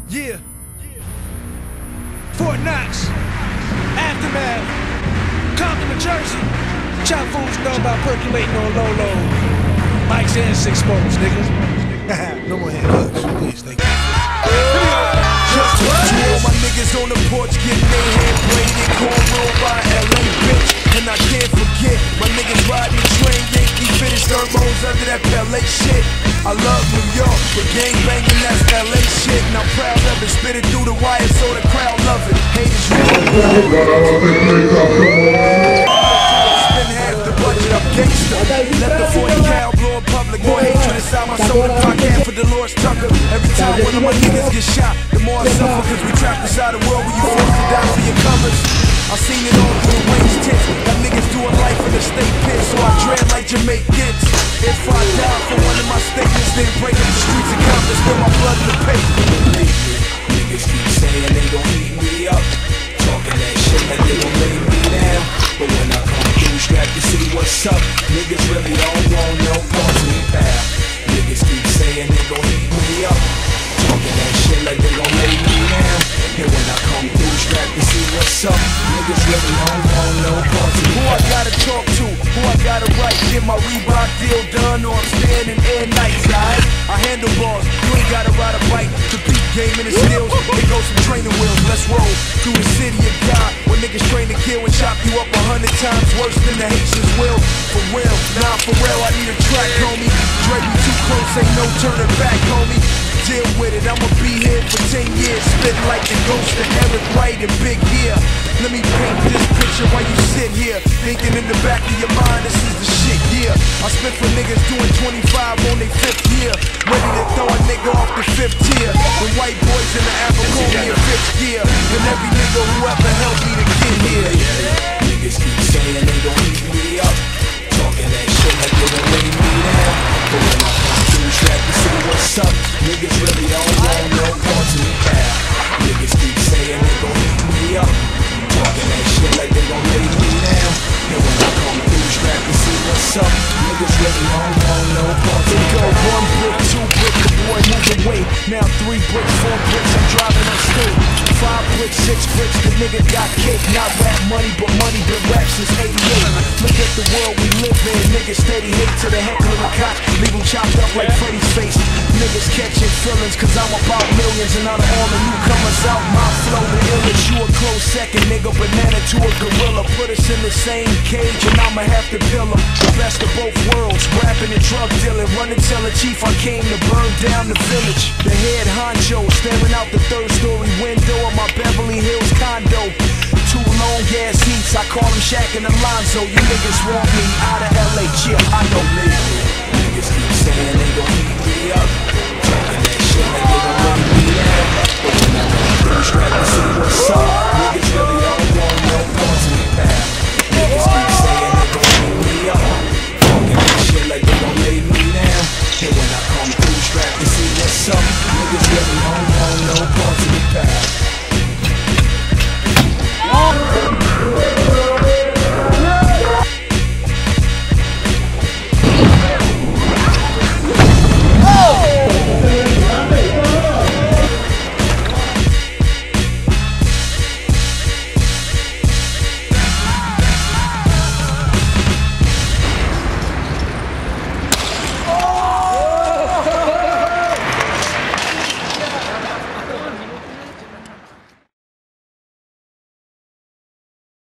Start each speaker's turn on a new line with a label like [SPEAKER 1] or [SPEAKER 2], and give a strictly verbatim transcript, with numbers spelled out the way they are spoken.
[SPEAKER 1] Yeah. Fort Knox, Aftermath, Compton, New Jersey. Chop fools know about percolating on low low. Mike's and six spokes, niggas. No more handcuffs, please, thank you.
[SPEAKER 2] Just to all my niggas on the porch getting their hair braided, cornrow by L A bitch. And I can't forget my niggas riding the train, Yankee fitted thermos under that Pele shit. I love New York, but gang banging that's L A shit. And I'm proud of it, spit it through the wire so the crowd love it. Haters spend half the budget, I'm gangsta. Let the forty cal blow in public, more hatred inside my soul than I can for Dolores Tucker. Every time one of my niggas get shot, the more I suffer, cause we trapped inside a world where you forced to die for your covers. I seen it all through the range tents. Got niggas doing life in the state pen, so I dread like Jamaicans. If I die for one of my statements, then break up the streets and Compton, spill my blood in the paper. Niggas keep saying they gon' heat me up, talking that shit like they gon' lay me down. But when I come through, strapped to see what's up, niggas really don't want no part of me, pal. Niggas keep saying they gon' heat me up, talking that shit like they gon' lay me down. And when I come through, strapped to see what's up, niggas really don't want no part of me. Who I gotta talk to, who I gotta write, get my Reebok deal done, or I'm standing air nights, alright? I handle balls, you ain't gotta ride a bike to beat game in the skills. Here goes some training wheels, let's roll through the city of God, where niggas train to kill and chop you up a hundred times worse than the Haitians will. For real, nah for real, I need a track, homie. Dre me too close, ain't no turning back, homie. Deal with it, I'ma be here for ten years, spitting like the ghost of Eric Wright and Big Gear. Let me paint this picture while you sit here, thinking in the back of your mind, this is the shit, yeah. I spit for niggas doing twenty-five on their fifth year, ready to throw a nigga off the fifth tier. When white boys in the Abercrombie and Fitch gear, and every nigga who ever helped me to get here. Niggas keep saying they gon' heat me up, talking that shit like they gon' lay me down. But when I come through, strapped to see what's up, niggas really don't want no parts of me, pal. Niggas keep saying they gon' heat me up, talking that shit like they gon' lay me down. And when I come through, strapped to see what's up, niggas really don't want no parts of me. Go one brick, two brick, the boy move away. Now three bricks, four bricks, I'm driving on stage. Five bricks, six bricks, the nigga got cake. Not rap money, but money been rap since eighty-eight. Look at the world we live in, niggas steady hate to the heckler and cops, leave them chopped up like Freddy's face. Niggas catching feelings, cause I'm about millions, and out of all the newcomers out, my flow the illest. You a close second, nigga, banana to a gorilla. Put us in the same cage, and I'ma have to pill 'em. The best of both worlds, rapping and drug dealing. Run and tell the chief I came to burn down the village. The head honcho, staring out the third story window of my Beverly Hills condo. Two long ass heats, I call them Shaq and Alonzo. You niggas want me out of L A, yeah, I know. Niggas keep saying they gon' heat me up,